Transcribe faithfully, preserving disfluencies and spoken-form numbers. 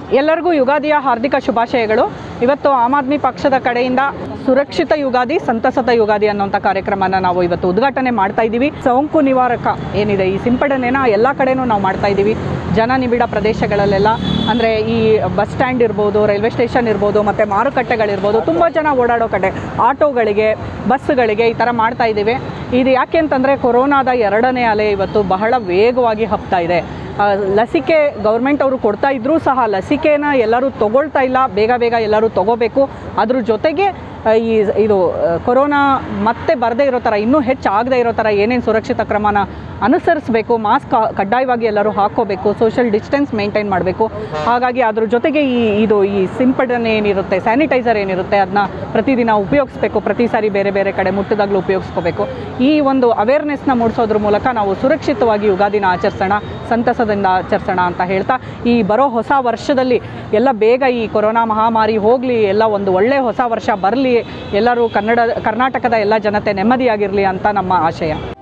ಎಲ್ಲರಿಗೂ ಯುಗಾದಿಯ ಹಾರ್ದಿಕ ಶುಭಾಶಯಗಳು. ಇವತ್ತು ಆಮ್ ಆದ್ಮಿ ಪಕ್ಷದ ಕಡೆಯಿಂದ ಸುರಕ್ಷಿತ ಯುಗಾದಿ ಸಂತಸದ ಯುಗಾದಿ ಅನ್ನೋಂಥ ಕಾರ್ಯಕ್ರಮನ ನಾವು ಇವತ್ತು ಉದ್ಘಾಟನೆ ಮಾಡ್ತಾ ಇದ್ದೀವಿ. ಸೋಂಕು ನಿವಾರಕ ಏನಿದೆ ಈ ಸಿಂಪಡಣೆನ ಎಲ್ಲ ಕಡೆನೂ ನಾವು ಮಾಡ್ತಾ ಇದ್ದೀವಿ. ಜನನಿಬಿಡ ಪ್ರದೇಶಗಳಲ್ಲೆಲ್ಲ ಅಂದರೆ ಈ ಬಸ್ ಸ್ಟ್ಯಾಂಡ್ ಇರ್ಬೋದು, ರೈಲ್ವೆ ಸ್ಟೇಷನ್ ಇರ್ಬೋದು, ಮತ್ತು ಮಾರುಕಟ್ಟೆಗಳಿರ್ಬೋದು, ತುಂಬ ಜನ ಓಡಾಡೋ ಕಡೆ ಆಟೋಗಳಿಗೆ, ಬಸ್ಗಳಿಗೆ ಈ ಥರ ಮಾಡ್ತಾ ಇದ್ದೀವಿ. ಇದು ಯಾಕೆ ಅಂತಂದರೆ ಕೊರೋನಾದ ಎರಡನೇ ಅಲೆ ಇವತ್ತು ಬಹಳ ವೇಗವಾಗಿ ಹಬ್ತಾ ಇದೆ. ಲಸಿಕೆ ಗೌರ್ಮೆಂಟ್ ಅವರು ಕೊಡ್ತಾ ಇದ್ದರೂ ಸಹ ಲಸಿಕೆನ ಎಲ್ಲರೂ ತೊಗೊಳ್ತಾ ಇಲ್ಲ. ಬೇಗ ಬೇಗ ಎಲ್ಲರೂ ತೊಗೋಬೇಕು. ಅದ್ರ ಜೊತೆಗೆ ಈ ಇದು ಕೊರೋನಾ ಮತ್ತೆ ಬರದೇ ಇರೋ ಥರ, ಇನ್ನೂ ಹೆಚ್ಚು ಆಗದೇ ಇರೋ ಥರ ಏನೇನು ಸುರಕ್ಷಿತ ಕ್ರಮನ ಅನುಸರಿಸಬೇಕು, ಮಾಸ್ಕ್ ಕಡ್ಡಾಯವಾಗಿ ಎಲ್ಲರೂ ಹಾಕ್ಕೋಬೇಕು, ಸೋಷಿಯಲ್ ಡಿಸ್ಟೆನ್ಸ್ ಮೇಂಟೈನ್ ಮಾಡಬೇಕು. ಹಾಗಾಗಿ ಅದ್ರ ಜೊತೆಗೆ ಈ ಇದು ಈ ಸಿಂಪಡಣೆ ಏನಿರುತ್ತೆ, ಸ್ಯಾನಿಟೈಸರ್ ಏನಿರುತ್ತೆ, ಅದನ್ನ ಪ್ರತಿದಿನ ಉಪಯೋಗಿಸ್ಬೇಕು. ಪ್ರತಿ ಸಾರಿ ಬೇರೆ ಬೇರೆ ಕಡೆ ಮುಟ್ಟಿದಾಗಲೂ ಉಪಯೋಗಿಸ್ಕೋಬೇಕು. ಈ ಒಂದು ಅವೇರ್ನೆಸ್ನ ಮೂಡಿಸೋದ್ರ ಮೂಲಕ ನಾವು ಸುರಕ್ಷಿತವಾಗಿ ಯುಗಾದಿನ ಆಚರಿಸೋಣ, ಸಂತಸದಿಂದ ಆಚರಿಸೋಣ ಅಂತ ಹೇಳ್ತಾ, ಈ ಬರೋ ಹೊಸ ವರ್ಷದಲ್ಲಿ ಎಲ್ಲ ಬೇಗ ಈ ಕೊರೋನಾ ಮಹಾಮಾರಿ ಹೋಗಲಿ, ಎಲ್ಲ ಒಂದು ಒಳ್ಳೆಯ ಹೊಸ ವರ್ಷ ಬರಲಿ, ಎಲ್ಲರೂ ಕನ್ನಡ ಕರ್ನಾಟಕದ ಎಲ್ಲ ಜನತೆ ನೆಮ್ಮದಿಯಾಗಿರಲಿ ಅಂತ ನಮ್ಮ ಆಶಯ.